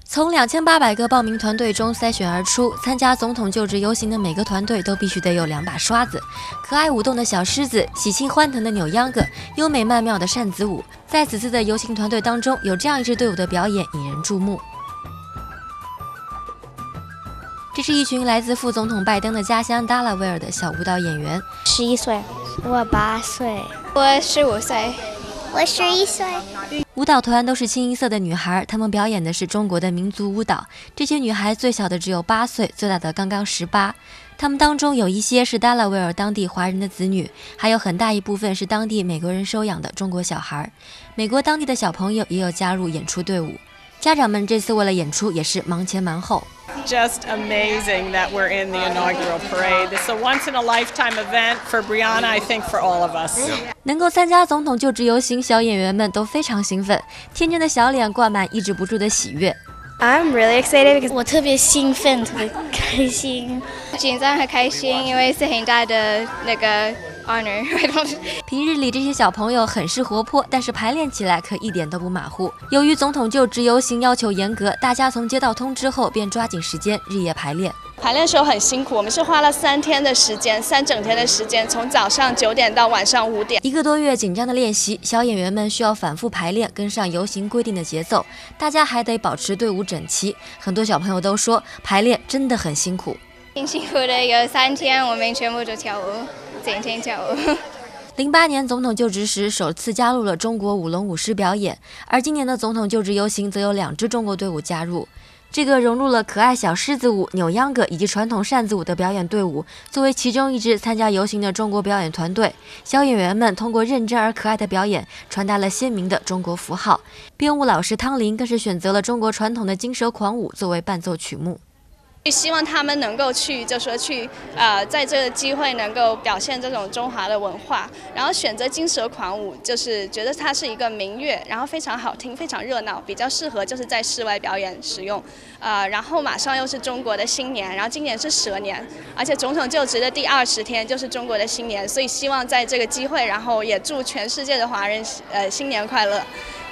从2800个报名团队中筛选而出，参加总统就职游行的每个团队都必须得有2把刷子：可爱舞动的小狮子、喜庆欢腾的扭秧歌、优美曼妙的扇子舞。在此次的游行团队当中，有这样一支队伍的表演引人注目。这是一群来自副总统拜登的家乡达拉维尔的小舞蹈演员。 11岁， 我8岁， 我15岁， 我11岁。 舞蹈团都是清一色的女孩，她们表演的是中国的民族舞蹈。这些女孩最小的只有8岁，最大的刚刚18。她们当中有一些是达拉维尔当地华人的子女，还有很大一部分是当地美国人收养的中国小孩。美国当地的小朋友也有加入演出队伍。家长们这次为了演出也是忙前忙后。 Just amazing that we're in the inaugural parade. It's a once-in-a-lifetime event for Brianna, I think for all of us. 能够参加总统就职游行，小演员们都非常兴奋，天真的小脸挂满抑制不住的喜悦。 I'm really excited because 我特别兴奋，特别开心， 紧张和开心，因为是很大的那个 honor。 平日里这些小朋友很是活泼，但是排练起来可一点都不马虎。由于总统就职游行要求严格，大家从接到通知后便抓紧时间日夜排练。 排练的时候很辛苦，我们是花了3天的时间，3整天的时间，从早上9点到晚上5点，1 个多月紧张的练习，小演员们需要反复排练，跟上游行规定的节奏。大家还得保持队伍整齐。很多小朋友都说，排练真的很辛苦。 挺辛苦的，有3天我们全部都跳舞，整天跳舞。 08年总统就职时，首次加入了中国舞龙舞狮表演，而今年的总统就职游行则有2支中国队伍加入。这个融入了可爱小狮子舞、扭秧歌以及传统扇子舞的表演队伍，作为其中一支参加游行的中国表演团队，小演员们通过认真而可爱的表演，传达了鲜明的中国符号。编舞老师汤林更是选择了中国传统的金蛇狂舞作为伴奏曲目。 希望他们能够在这个机会能够表现这种中华的文化，然后选择金蛇狂舞，就是觉得它是一个民乐，然后非常好听，非常热闹，比较适合就是在室外表演使用。然后马上又是中国的新年，然后今年是蛇年，而且总统就职的第20天就是中国的新年，所以希望在这个机会，然后也祝全世界的华人新年快乐。